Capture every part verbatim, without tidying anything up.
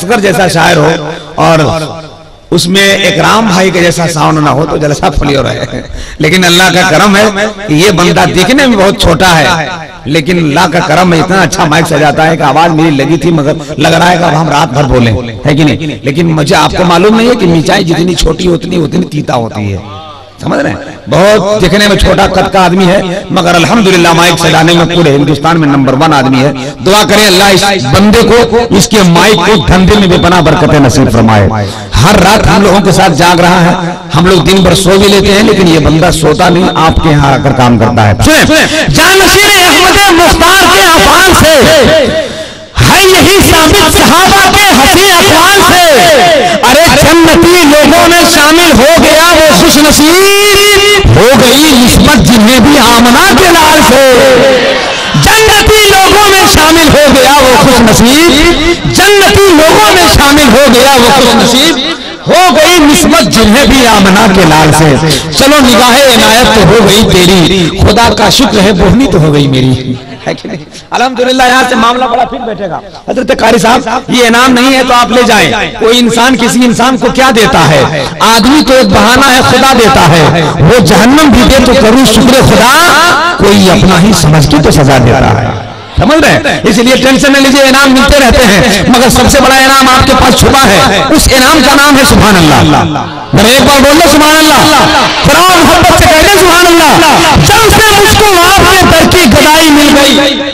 असगर जैसा शायर हो और उसमें एक राम भाई के जैसा साउंड ना हो तो जलसा फलियो रहे। लेकिन अल्लाह का करम है कि ये बंदा दिखने में बहुत छोटा है, लेकिन अल्लाह का करम है इतना अच्छा माइक सजाता है कि आवाज मेरी लगी थी मगर लग रहा है कि अब हम रात भर बोले, है कि नहीं। लेकिन मुझे आपको मालूम नहीं है कि मिर्चाई जितनी छोटी उतनी उतनी तीता होती है, समझ रहे हैं। बहुत दिखने में छोटा कद का आदमी है मगर अल्हम्दुलिल्लाह माइक सजाने में पूरे हिंदुस्तान में नंबर वन आदमी है। दुआ करें अल्लाह इस बंदे को, इसके माइक को धंधे में बेपनाह बरकतें नसीब फरमाए। हर रात हम लोगों के साथ जाग रहा है, हम लोग दिन भर सो भी लेते हैं लेकिन ये बंदा सोता नहीं, आपके यहाँ आकर काम करता है। जानशीर अहमद मुख्तार के अफआल से है यही साबित सहाबा के हसी अक़वाल से, अरे जन्नती लोगों में शामिल हो गया वो खुश नसीब, हो गई निस्बत जिन्हें भी आमना के लाल से। जन्नती लोगों में शामिल हो गया वो खुश नसीब, जन्नती लोगों में शामिल हो गया वो खुश नसीब, हो गई निस्बत जिन्हें भी आमना के लाल से। चलो निगाहे इनायत तो हो गई तेरी, खुदा का शुक्र है बोहनी तो हो गई मेरी, है कि नहीं। अल्हम्दुलिल्लाह यहाँ से मामला बड़ा फिर बैठेगा। हजरत कारी साहब ये इनाम नहीं है तो आप ले जाएं। कोई इंसान किसी इंसान को क्या देता है, आदमी को एक बहाना है खुदा देता है, वो जहन्नम भी दे तो करूं शुक्र खुदा, कोई अपना ही समझ के तो सजा देता है, समझ रहे। इसलिए टेंशन न लीजिए, इनाम मिलते रहते हैं मगर सबसे बड़ा इनाम आपके पास छुपा है, उस इनाम का नाम है सुभान अल्लाह। मैंने एक बार बोल लो सुभान अल्लाह, थोड़ा मोहब्बत से कहते सुभान अल्लाह। जब से मुझको आपके दर की गदाई मिल गई,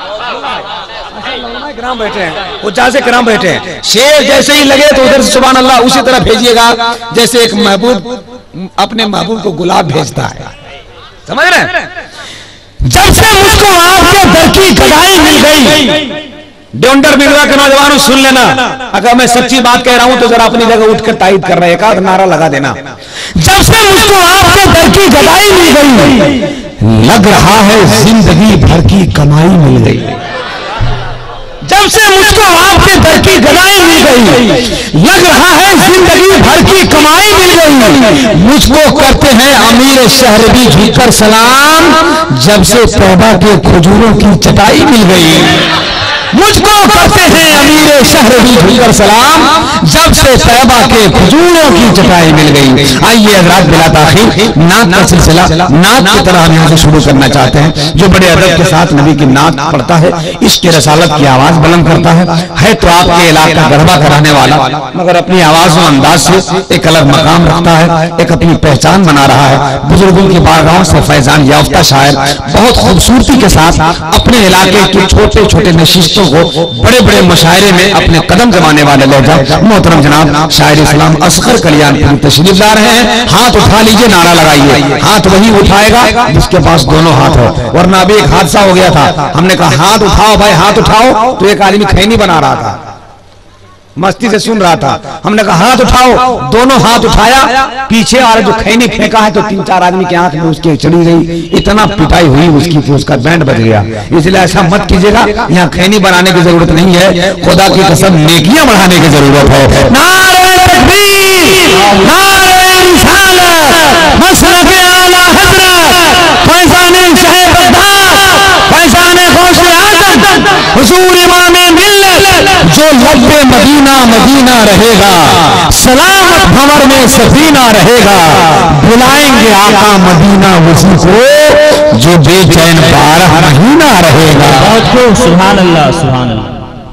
कराम बैठे हैं वो जहाँ से कराम बैठे हैं, शेर जैसे ही लगे तो उधर से सुभान अल्लाह उसी तरह भेजिएगा जैसे एक महबूब अपने महबूब को गुलाब भेजता है, समझ रहे। जब से मुझको आपके दर की गदाई मिल गई, डोंडर बिगड़ा के नौजवानों सुन लेना, अगर मैं सच्ची बात कह रहा हूं तो जरा अपनी जगह उठकर तायद कर रहे हैं, एक आध नारा लगा देना। जब से मुझको आपके दर की गदाई मिल गई, लग रहा है जिंदगी भर की कमाई मिल गई। जब से मुझको आपके दर की गदाई मिल गई, लग रहा है जिंदगी भर की कमाई मिल गई। मुझको करते हैं अमीर शहर भी झुककर सलाम, जब से तौबा के खजूरों की चटाई मिल गई। मुझको करते हैं अमीर शहर भी झुककर सलाम, जब से तौबा के खजूरों की चटाई मिल गई। आइए हज़रात बिला ताखीर नात का सिलसिला नात की तरह हम यहाँ से शुरू करना चाहते हैं। जो बड़े अदब के साथ नबी की नात पढ़ता है, इसके रसालत की आवाज बुलंद करता है है तो आपके इलाका गरबा कराने वाला, मगर अपनी आवाज और अंदाज से एक अलग मकाम रखता है, एक अपनी पहचान बना रहा है। बुजुर्गों की बारगाहों से फैजान याफ्ता शायर बहुत खूबसूरती के साथ अपने इलाके के छोटे छोटे नशिस्तों को बड़े बड़े मुशायरे में अपने कदम जमाने वाले लहजा मोहतरम जनाब शायर इस्लाम असगर कल्याणपुरी तशरीफ ला रहे हैं। हाथ उठा लीजिए, नारा लगाइए। हाथ वही उठाएगा जिसके पास दोनों हाथ हो, वरना अभी एक हादसा हो गया था, हमने कहा हाथ उठाओ भाई हाथ उठाओ, तो एक आदमी खैनी बना रहा था, मस्ती से सुन रहा था, हमने कहा हाथ उठाओ, दोनों हाथ उठाया, पीछे और जो खैनी फेंका है तो तीन चार आदमी के हाथ में उसके चली गई, इतना पिटाई हुई उसकी कि उसका बैंड बज गया। इसलिए ऐसा मत कीजिएगा, यहाँ खैनी बनाने की जरूरत नहीं है, खुदा की कसम नेकियां बढ़ाने की जरूरत है। नारे तकबीर, नारे रिसालत, मसरफ़े आला हज़रत, फैज़ाने शाह बगदाद, फैज़ाने गौसे आज़म, हुज़ूर इमामे मिल्लत, जो लब्बे मदीना मदीना रहेगा, सलामत भंवर में सफीना रहेगा, बुलाएंगे आका मदीना उसी को जो बेचैन बारह महीना रहेगा। बहुत खूब, सुभान अल्लाह सुभान अल्लाह।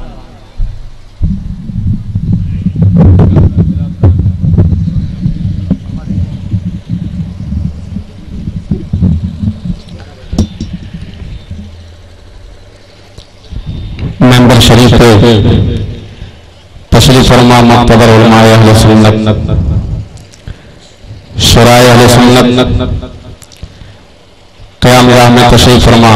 मेंबर शरीफ पे तशरीफ फरमा मुक़्तदर उलमाए अहले सुन्नत, शुराए अहले सुन्नत, क़याम गाह में तशरीफ फरमा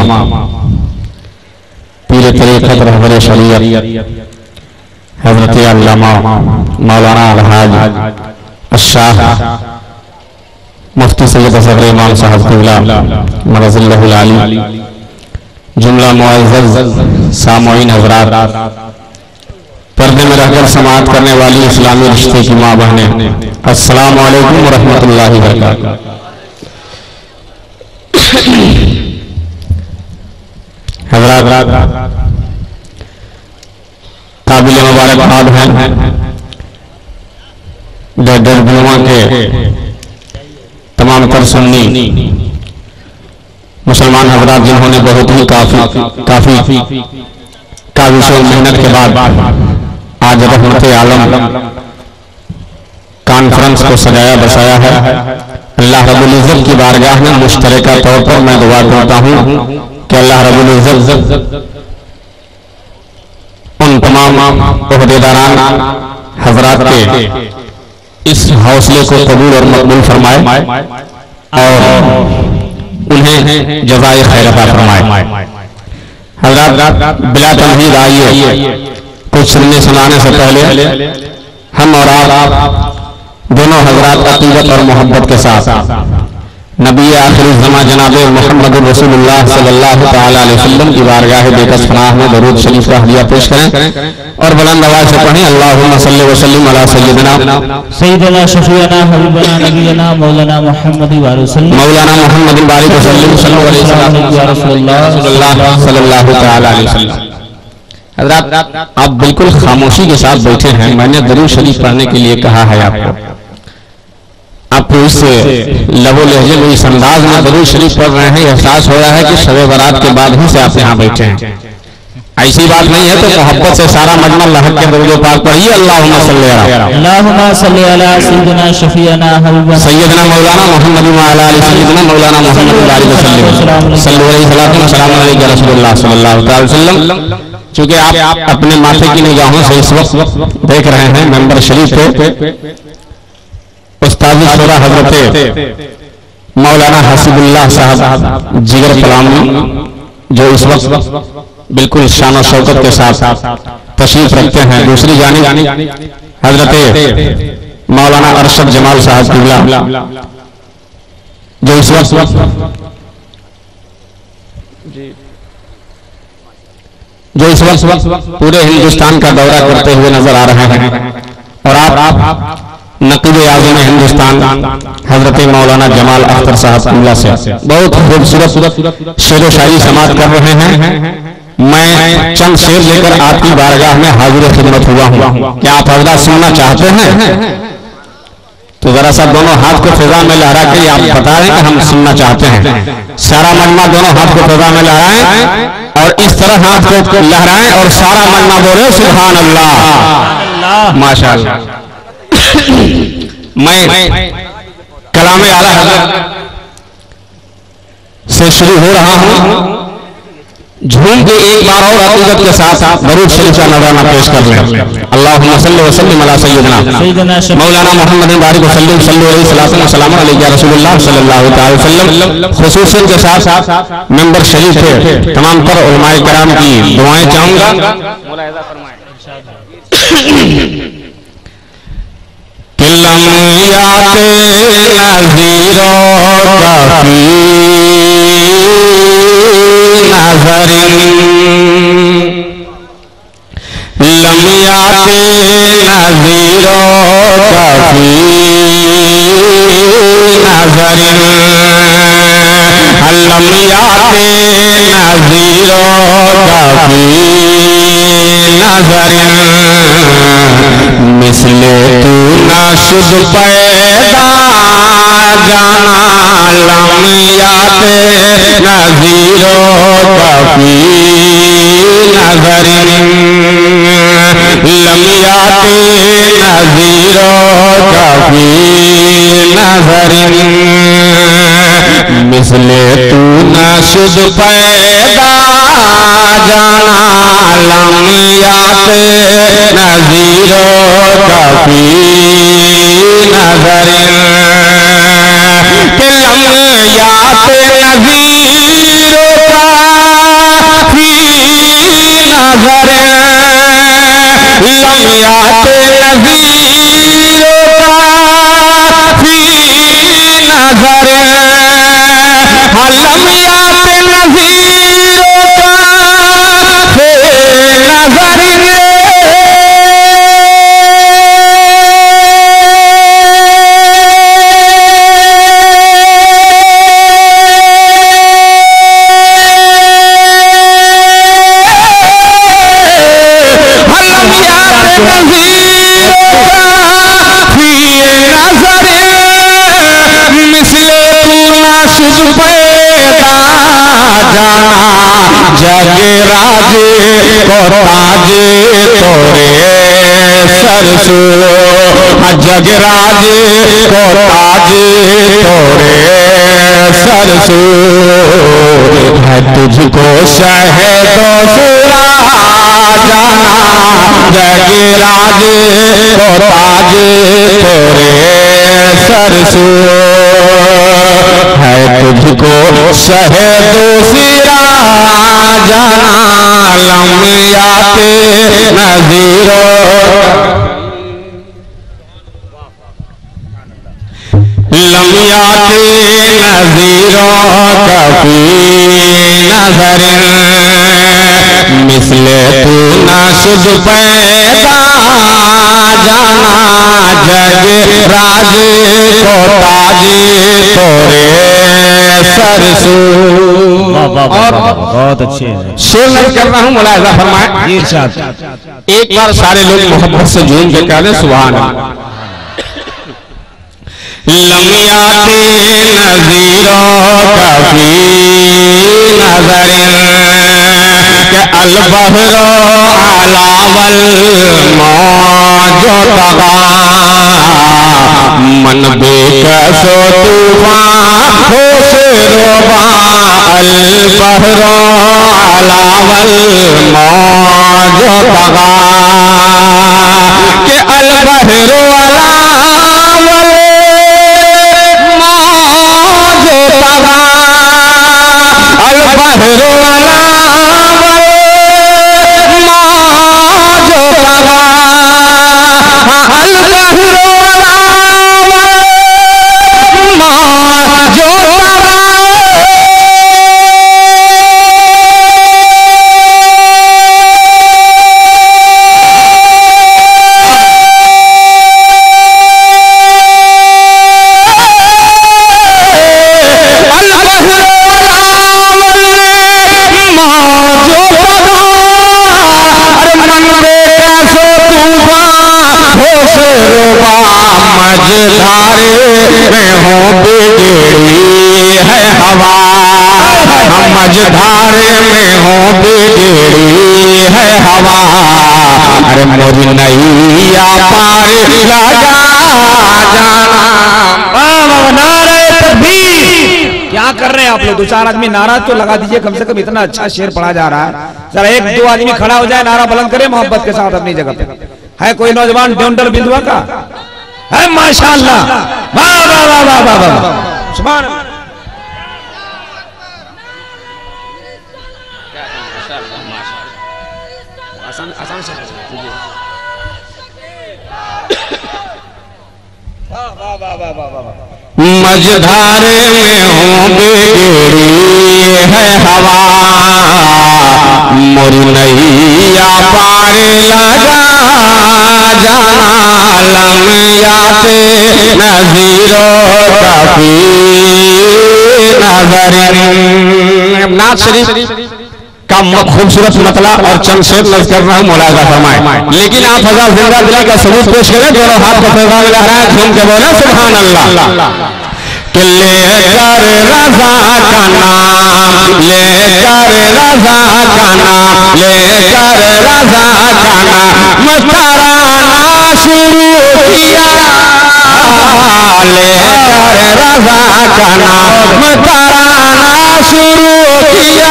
पीर तरीक़त रहबर शरीयत हज़रत अल्लामा मौलाना अलहाज अशाह मुफ्ती सैयद असग़र इमाम साहब क़िबला मरज़िल्लहुल आली, जुमला मुअज़्ज़ज़ सामईन हज़रात, पर्दे में रहकर समाअत करने वाली इस्लामी रिश्ते की माँ बहनें, अस्सलामु अलैकुम व रहमतुल्लाहि व बरकातुहू। हज़रात काबिल मुबारकबाद हैं दरदुलवा के तमाम तर सुन्नी मुसलमान हजरात जिन्होंने बहुत ही काफी काफी काबिश और मेहनत के बाद आज रहमत आलम कॉन्फ्रेंस को सजाया बसाया है। अल्लाह रब्बुल इज्जत की बारगाह में मुश्तरका तौर पर मैं दुआ करता हूँ कि अल्लाह रब्बुल इज्जत उन तमाम ओहदेदारान हजरात के इस हौसले को कबूल और मकबूल फरमाए और उन्हें जज़ाए खैर अता फरमाए। हजरात बिला तमहीद आइए कुछ सुनने सुनाने से पहले हम और आप दोनों हजरात अकीदत और मोहब्बत के साथ नबी आखिरी ज़मा जनाब मोहम्मद रसूलुल्लाह सल्लल्लाहु तआला अलैहि वसल्लम की बारगाह बेकस पनाह में दरूद शरीफ का हदिया पेश करें और बुलंद आवाज से पढ़ें अल्लाहुम्मा सल्लि व सल्लिम अला सय्यिदना सय्यिदना शफीअना हबीबना नबीना मौलाना मुहम्मद व रसूल मौलाना मुहम्मद बारिक व सल्लिम सल्लल्लाहु अलैहि रसूलुल्लाह सल्लल्लाहु तआला अलैहि वसल्लम। हजरात आप बिल्कुल खामोशी के साथ बैठे हैं। मैंने दरूद शरीफ पढ़ने के लिए कहा है आपको, आपको इस लबो लहजे में इस अंदाज में दरूद शरीफ पढ़ रहे हैं, एहसास हो रहा है कि शब बारात के बाद ही से आप यहाँ बैठे हैं। ऐसी बात नहीं है तो मोहब्बत से सारा मजमा लहक के दरूद पाक पढ़िए अल्लाहुम्मा सल्ली अला अल्लाहुम्मा सल्ली अला सय्यिदना शफीअना हबीबना सय्यदना मौलाना मुहम्मद व अला आलि सय्यदना मौलाना मुहम्मद बारिक व सल्लम सल्लल्लाहु अलैहि वसल्लम रसूलुल्लाह सल्लल्लाहु अलैहि वसल्लम। चूंकि आप अपने माथे की निगाहों से इस वक्त देख रहे हैं मेंबर शरीफ पे उस्ताद शुरा हजरत मौलाना हसीबुल्लाह साहब जिगर पलामी जो इस वक्त बिल्कुल शान और शौकत के साथ तशरीफ रखते हैं। दूसरी जानिब हजरत मौलाना अरशद जमाल साहब किबला जो इस वक्त जो इस वक्त पूरे हिंदुस्तान का दौरा करते हुए नजर आ रहे हैं और आप नकीब आज़म हिंदुस्तान हजरत मौलाना जमाल अख्तर साहब किबला से बहुत खूबसूरत शेर व शायरी समाप्त कर रहे हैं। मैं चंद शेर लेकर आपकी बारगाह में हाजिर खिदमत हुआ हूँ। क्या आप हजरत सुनना चाहते हैं? तो जरा सा दोनों हाथ को फिजा में लहरा के आप बता रहे हैं कि हम सुनना चाहते हैं। सारा मजमा दोनों हाथ को फिजा में लहराएं और इस तरह हाथ को लहराएं और सारा मजमा बोले सुभान अल्लाह माशाअल्लाह। मैं कलामे आला हज़रत से शुरू हो रहा हूं। झूम के एक बार और अकीदत के साथ दरूद शरीफ का नज़राना पेश कर लें। अल्लाहुम्मा सल्लि व सल्लिम अला सय्यिदना मौलाना मुहम्मद बारिक व सल्लिम सल्लल्लाहु अलैहि रसूलुल्लाह सल्लल्लाहु अलैहि वसल्लम। खुसूसन के साथ मेंबर शरीफ है तमाम तर उलमाए किराम की दुआएं चाहूंगा। लमियाते नज़ीरो काफी नज़रिन लमियाते नज़ीरो काफी नज़रिन लमियाते नज़ीरो काफी नज़रिन मिसले तू नाशुद पैदा जाना लमियाते नज़ीरो काफी नज़रिन लमियाते नज़ीरो काफी नज़रिन मिसले तू नाशुद पैदा जाना लमियाते नज़ीरो काफी नज़रिन लमियाते नज़ीरो काफी नज़रिन लमियाते नज़ीरो काफी नज़रिन लमियाते नज़ीरो काफी नज़रिन नज़ीरो जाना जग राजे को ताजे तोरे सरसो जग राजे को ताजे तोरे सरसो है तुझको शहदो सुरा जाना जग राजे को ताजे तोरे सरसो है तुझको शहदो सिरा जाना लम्याते नजीरो लम्याते नजीरो कभी नजर मिसले तू नाशुद पैदा जाना जग राजे को ताजे तोरे सरसो। और बहुत अच्छे शेर नहीं कर रहा हूँ, मुलाहिजा फरमाए। एक बार सारे लोग मोहब्बत से झूम के कह दें सुभान अल्लाह। लम्याते नजीरो कभी नजर के अलबहरो अलावल मौजो तगा मन बेकसो तूफान होश रोबा अलबहरो अलावल मौजो तगा के अलबहरो अलावल मौजो तगा अलबहरो अलावल मौजो तगा अलबहरो मझधारे में हो बिगड़ी है हवा मझधारे में हो बिगड़ी है हवा अरे मोरी नैया पार लगा जाना। नारे तकबीर। क्या कर रहे हैं आप लोग? दो चार आदमी नारा तो लगा दीजिए कम से कम, इतना अच्छा शेर पढ़ा जा रहा है। जरा एक दो आदमी खड़ा हो जाए, नारा बुलंद करे मोहब्बत के साथ अपनी जगह पे। है कोई नौजवान ड्योंडल बिंदुआ का? है माशाअल्लाह, वाह वाह वाह वाह वाह वाह, सुभान अल्लाह। आसान आसान से वाह वाह वाह वाह वाह वाह। मझधारे में हो बिगड़ी है हवा मोरी नैया पार लगा जाना लम्याते नजीरो कभी नजर। नाथ शरीफ का खूबसूरत मतला और चंद शेर नज़र कर रहा हूँ, मुलाहिजा फरमाए। लेकिन आप हजार जिंदा दिली का सबूत पेश करें, दोनों हाथ को फैला रहा है, झूम के बोले सुभान अल्लाह। कि लेकर रज़ा का नाम, लेकर रज़ा का नाम, लेकर रज़ा का नाम तराना शुरू किया, लेकर रज़ा का नाम तराना शुरू किया,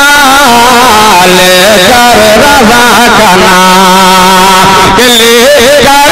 लेकर रज़ा का नाम लेकर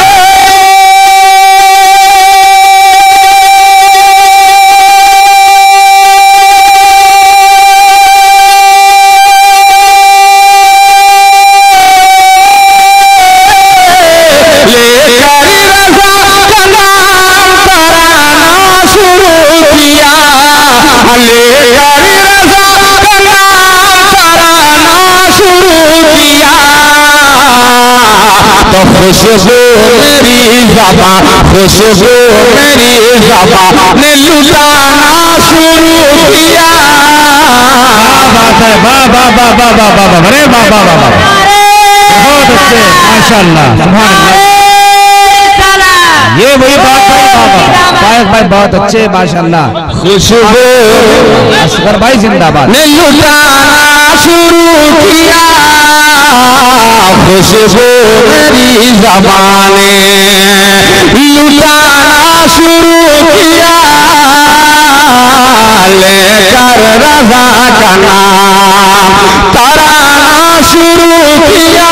खुशबू मेरी ज़बां, खुशबू मेरी ज़बां ने लुटाना शुरू किया। बात है, वाह वाह वाह वाह वाह वाह वाह, अरे वाह वाह वाह, बहुत अच्छे माशाअल्लाह, सुभान अल्लाह। ये वही बात है बाबा, फायक भाई बहुत अच्छे माशाल्लाह। खुशबू असगर भाई जिंदाबाद। ने लुटाना शुरू किया खुशबू मेरी ज़बाने लुटाना शुरू किया लेकर रज़ा का नाम तराना शुरू किया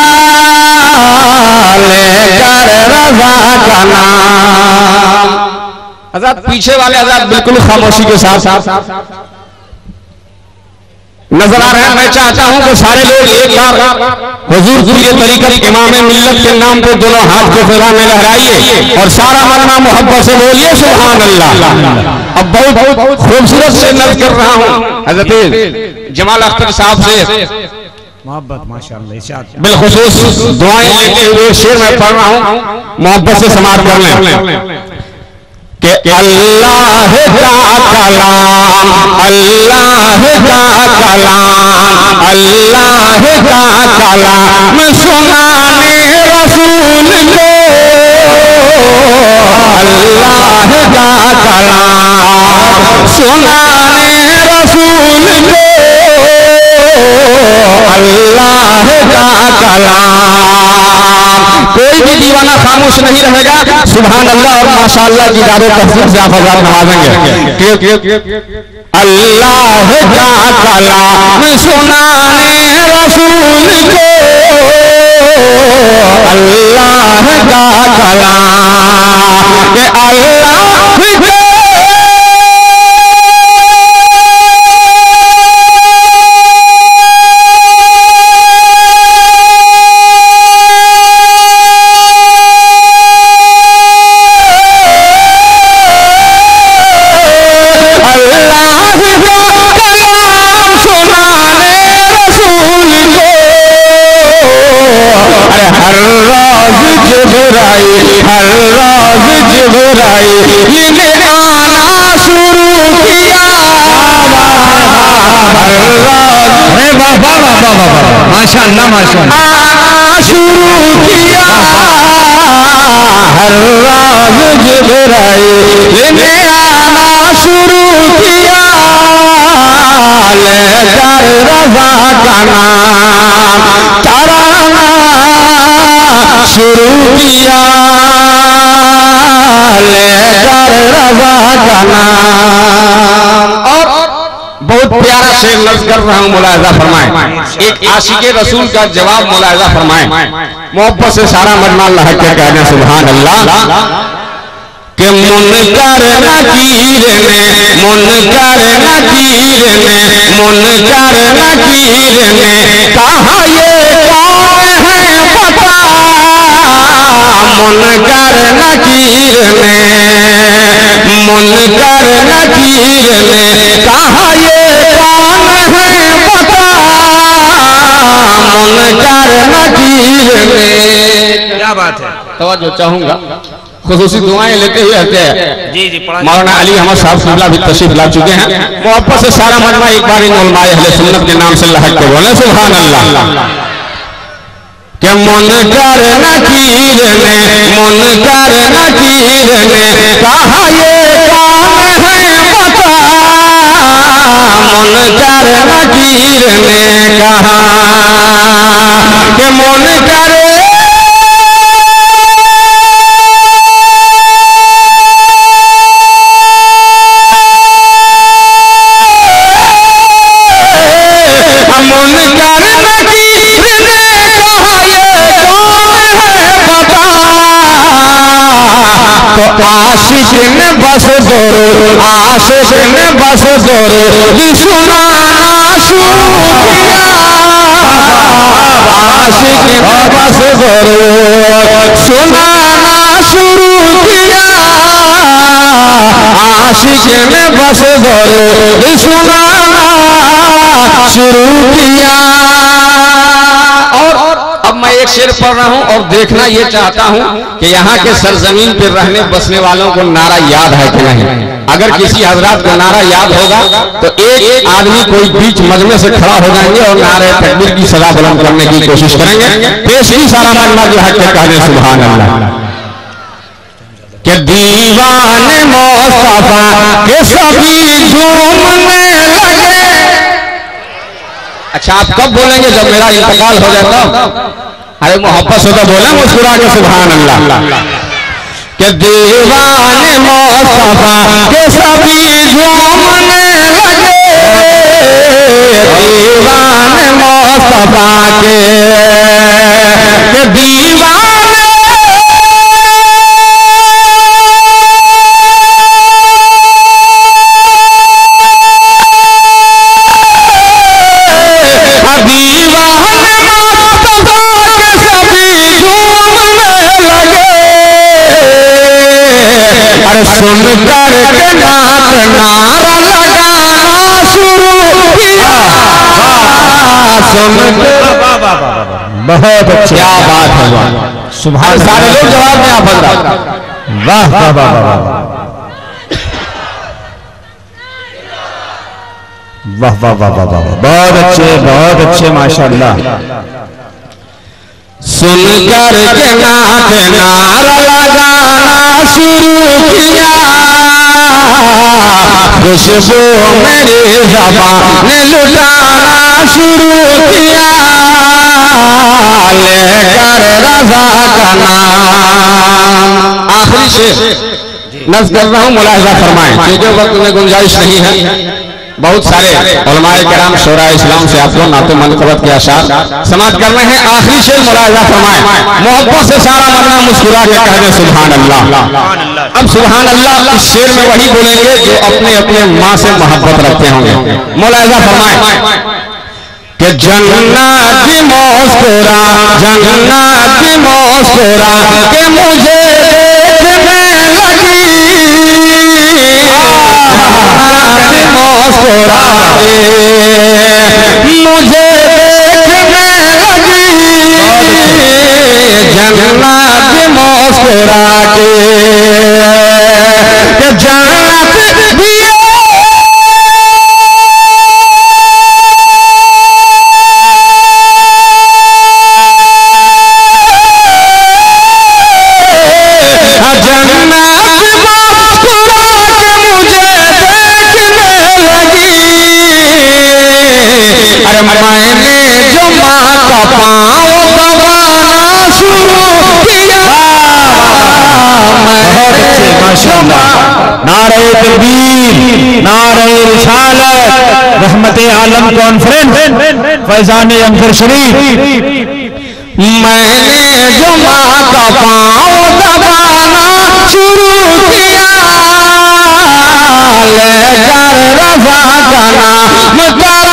लेकर रज़ा का नाम। आजाद पीछे वाले आजाद बिल्कुल खामोशी के साथ नजर आ रहे हैं। मैं चाहता हूं कि सारे लोग एक बार हुजूर की तरीक़त इमाम मिल्लत के नाम पे दोनों हाथ को फिजा में लहराइए और सारा मरना मोहब्बत से बोलिए सुभान अल्लाह। अब बहुत बहुत खूबसूरत से नज़र कर रहा हूं हज़रत जमाल अख्तर साहब से मोहब्बत माशाल्लाह बिलखुसूस दुआएं लेते हुए शेर में पढ़ रहा हूं, मोहब्बत से समाप्त कर लें कि अल्लाह का कलाम अल्लाह का कलाम अल्लाह का कलाम सुनाने रसूल को अल्लाह का कलाम सुनाने रसूल को अल्लाह का कलाम। कोई भी दीवाना खामोश नहीं रहेगा। सुभान अल्लाह और माशाअल्लाह की दादो तफसीर से आप हजार नवाजेंगे। अल्लाह का कलाम सुनाने रसूल को अल्लाह का कलाम के अल्लाह हर रोज जिब्राइल ने आना शुरू किया हर रोज माशाल्लाह माशाल्लाह आना शुरू किया हर रोज जिब्राइल ने आना शुरू किया लेकर रज़ा का नाम तराना शुरू किया लेकर रज़ा का नाम। और बहुत प्यारा शेर लफ्ज़ कर रहा हूं, मुलाहिज़ा फरमाएं। एक आशिक़े रसूल का जवाब मुलाहिज़ा फरमाएं। मोहब्बत से सारा मजमा अल्लाह के कहना सुभान अल्लाह के मुनकर नकीर ने मुनकर नकीर ने मुनकर नकीर ने कहा ये कौन है पता मुनकर नकीर ने मुनकर नकीर ने कहा ये कौन है पता मुनकर नकीर ने। क्या बात है, तवज्जो चाहूंगा। खुसूसी दुआएं लेते हुए आते हैं जी जी मौलाना अली अहमद साहब सिबला भी तशरीफ ला चुके हैं। मोहब्बत से सारा मजमा एक बार इन उलमाए अहले सुन्नत के नाम से लहक के बोले सुभान अल्लाह के मुनकर नकीर ने मुनकर नकीर ने कहा ये कौन है पता मुनकर नकीर ने कहा कि मुनकर आशिक ने बस जोर आशिक ने बस जोर सुनाना शुरू किया आशिक ने बस जोर सुनाना शुरू किया आशिक ने बस जोर सुनाना शुरू किया। और अब मैं एक शेर पढ़ रहा हूं और देखना ये चाहता हूं कि यहाँ के सरजमीन पर रहने बसने वालों को नारा याद है कि नहीं। अगर किसी हजरात को नारा याद होगा तो एक एक आदमी कोई बीच मजमे से खड़ा हो जाएंगे और नारे तकबीर की सदा बुलंद करने की कोशिश करेंगे। पेश ही सारा मजमा जो है कहने सुभान अल्लाह के दी दीवाने मुस्तफा के सभी झूमने लगे। अच्छा आप कब बोलेंगे? जब मेरा इंतकाल हो जाए तब। अरे मोहब्बत से तो बोले मुस्कुरा के सुभान अल्लाह। के दीवाने मुस्तफा के सभी झूमने लगे, दीवाने मुस्तफा के के दीवाने सुन कर के नात नारा लगाना शुरू किया। सुन बहुत अच्छी क्या बात है, सुभान। सारे लोग जवाब में आप वाह वाह वाह वाह वाह वाह वाह वाह वाह बहुत अच्छे बहुत अच्छे माशाअल्लाह। सुनकर के नात नारा लगाना शुरू किया, खुशबू मेरी ज़बान ने लुटाना शुरू किया, लेकर रज़ा का नाम। आखिरी शेर नज़्म कर रहा हूँ, मुलाहिज़ा फरमाएं। चीजों वक्त में गुंजाइश नहीं है। बहुत सारे उलमाए किराम शोरा इस्लाम से आप लोग नाते मनक़बत के अशार समाप्त कर रहे हैं। आखिरी शेर मुलाहिज़ा फरमाएं। मोहब्बत से सारा मरना मुस्कुरा के कह दे सुभान अल्लाह। अब सुभान अल्लाह इस शेर में वही बोलेंगे जो अपने अपने माँ से मोहब्बत रखते होंगे। मुलाहिज़ा फरमाएं कि जन्नत की मुस्कुरा जन्नत की मुस्कुरा के मुझे देखने लगी, मुस्कुरा मुझे देखने लगी, जन्नत मुस्कुरा के जन्नत भी मैंने जो माँ का पाँव दबाना शुरू किया। बहुत अच्छे माशाअल्लाह। नारे तकबीर, नारे रिसालत, रहमते आलम कॉन्फ्रेंस, फैजान अंकर शरीफ। मैंने जो माँ का पाँव दबाना शुरू किया, लेकर रज़ा का नाम